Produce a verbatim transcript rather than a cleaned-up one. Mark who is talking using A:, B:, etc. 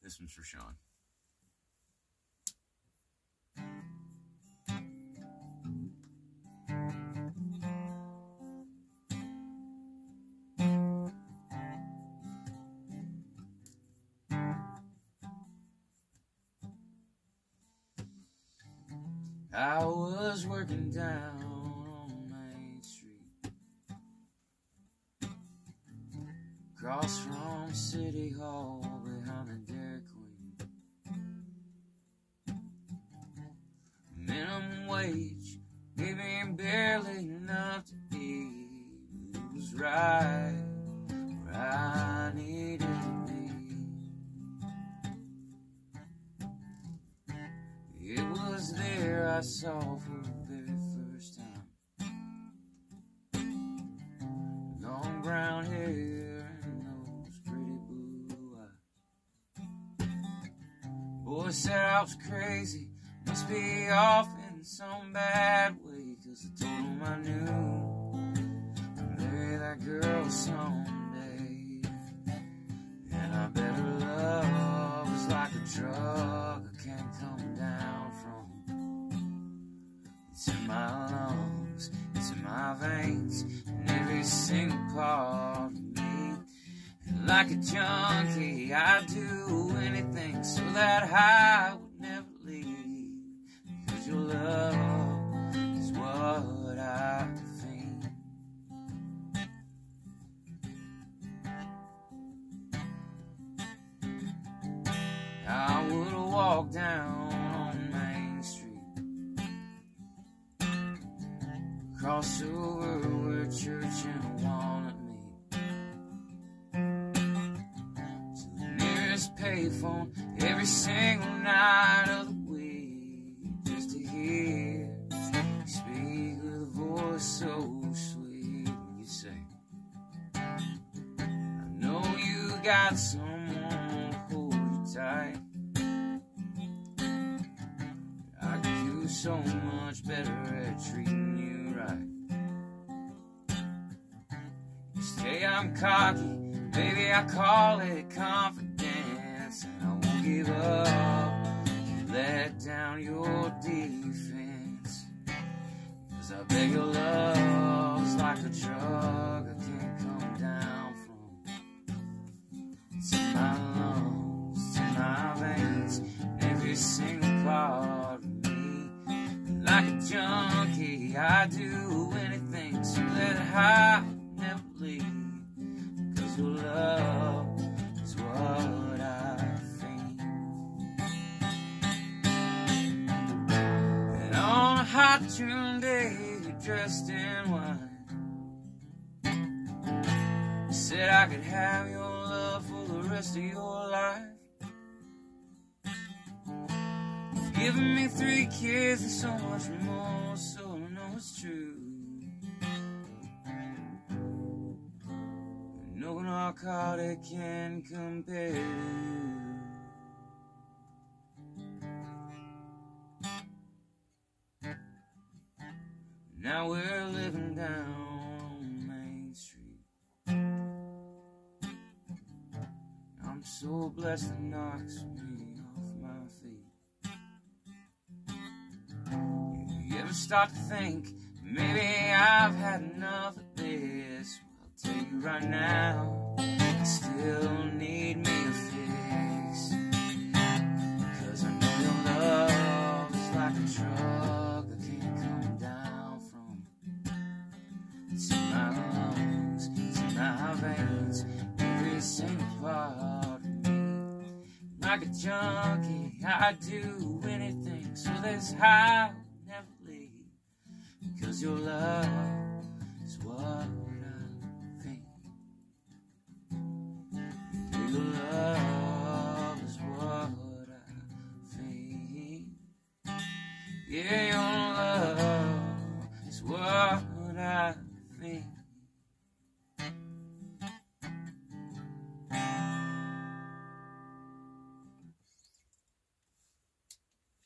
A: This one's for Sean. I was working down on Main Street, across from City Hall, behind the Dairy Queen. Minimum wage gave me barely enough to eat. It was right where I needed to be. It was there I saw for the very first time long brown hair and those pretty blue eyes. Boy said I was crazy, must be off in some bad way, 'cause I told him I knew I'd marry that girl someday. And I bet her love is like a drug I can't come down from. It's in my lungs, it's in my veins, and every single part of me. And like a junkie, I'd do anything so that high would never leave. Because your love is what I fiend. I would walk down on Main Street, cross over where church and Walnut meet, to the nearest payphone every single night of the week, just to hear you speak with a voice so sweet. And you say, I know you got someone to hold you tight. I could do so much better at treating you right. You say I'm cocky, baby, I call it confidence. And I won't give up, you let down your defense. 'Cause I bet your love's like a drug I can't come down from. It's in my lungs, it's in my veins, every single part of me. Like a junkie, I do anything so that I never leave. 'Cause your love is what I fiend. And on a hot June day, you're dressed in white. You said I could have your love for the rest of your life. You've given me three kids and so much more, so I know it's true. No narcotic can compare to you. Now we're living down Main Street. I'm so blessed it knocks me off my feet. You ever start to think, maybe I've had enough of this? Well, I'll tell you right now, I still need me a fix. 'Cause I know your love is like a drug I can't come down from. It's in my lungs, it's in my veins, every single part of me. Like a junkie, I do anything so this high will never leave. Because your love is what I think. Your love